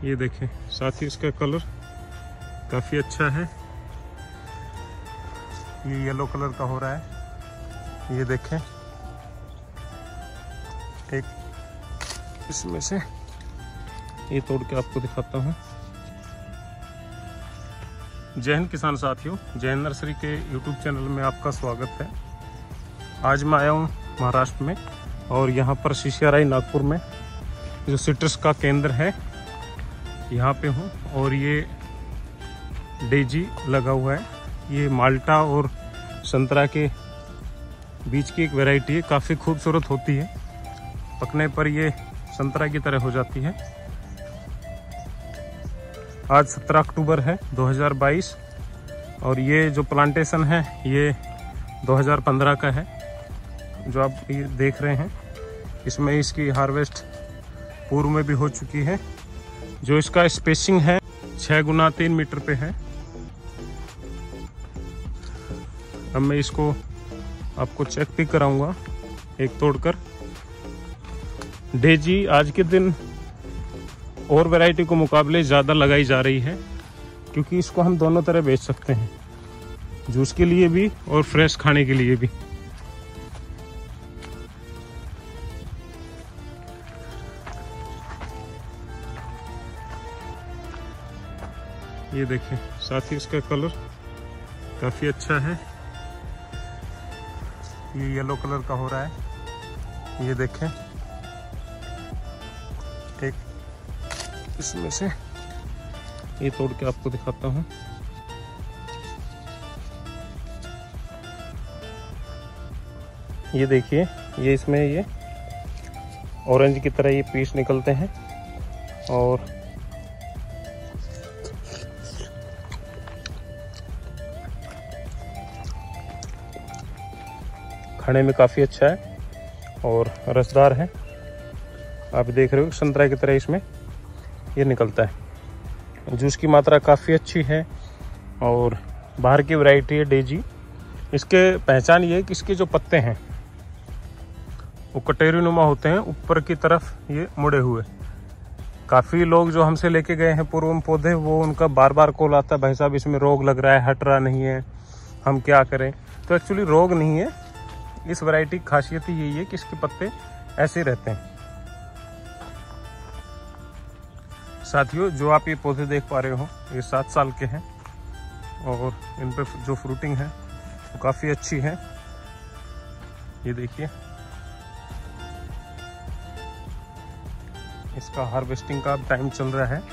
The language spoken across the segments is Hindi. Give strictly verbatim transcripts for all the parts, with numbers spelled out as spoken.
ये देखें, साथ ही इसका कलर काफ़ी अच्छा है। ये येलो कलर का हो रहा है। ये देखें, एक इसमें से ये तोड़ के आपको दिखाता हूँ। जय हिंद किसान साथियों, जय हिंद नर्सरी के यूट्यूब चैनल में आपका स्वागत है। आज मैं आया हूँ महाराष्ट्र में और यहाँ पर शिशियाराई नागपुर में जो सिट्रस का केंद्र है यहाँ पे हूँ। और ये डेजी लगा हुआ है। ये माल्टा और संतरा के बीच की एक वैरायटी है, काफ़ी खूबसूरत होती है। पकने पर ये संतरा की तरह हो जाती है। आज सत्रह अक्टूबर है दो हज़ार बाईस और ये जो प्लांटेशन है ये दो हज़ार पंद्रह का है जो आप ये देख रहे हैं। इसमें इसकी हार्वेस्ट पूर्व में भी हो चुकी है। जो इसका स्पेसिंग है छः गुना तीन मीटर पे है। अब मैं इसको आपको चेक भी कराऊंगा एक तोड़कर। डेजी आज के दिन और वैरायटी को मुकाबले ज़्यादा लगाई जा रही है क्योंकि इसको हम दोनों तरह बेच सकते हैं, जूस के लिए भी और फ्रेश खाने के लिए भी। ये देखें, साथ ही इसका कलर काफ़ी अच्छा है। ये येलो कलर का हो रहा है। ये देखें, एक इसमें से ये तोड़ के आपको दिखाता हूँ। ये देखिए, ये इसमें ये ऑरेंज की तरह ये पीस निकलते हैं और खाने में काफ़ी अच्छा है और रसदार है। आप देख रहे हो संतरा की तरह इसमें ये निकलता है। जूस की मात्रा काफ़ी अच्छी है और बाहर की वैरायटी है डेजी। इसके पहचान ये है कि इसके जो पत्ते हैं वो कटेरी नुमा होते हैं, ऊपर की तरफ ये मुड़े हुए। काफ़ी लोग जो हमसे लेके गए हैं पूर्व में पौधे, वो उनका बार बार कॉल आता है, भाई साहब इसमें रोग लग रहा है, हट रहा नहीं है, हम क्या करें। तो एक्चुअली रोग नहीं है। इस वैरायटी की खासियत ही यही है कि इसके पत्ते ऐसे रहते हैं। साथियों, जो आप ये पौधे देख पा रहे हो ये सात साल के हैं और इन पे जो फ्रूटिंग है वो काफ़ी अच्छी है। ये देखिए, इसका हार्वेस्टिंग का टाइम चल रहा है।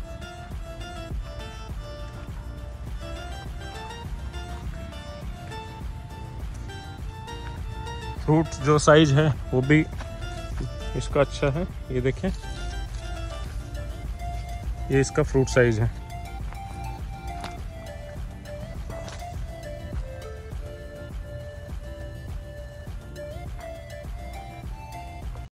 फ्रूट जो साइज है वो भी इसका अच्छा है। ये देखें, ये इसका फ्रूट साइज है।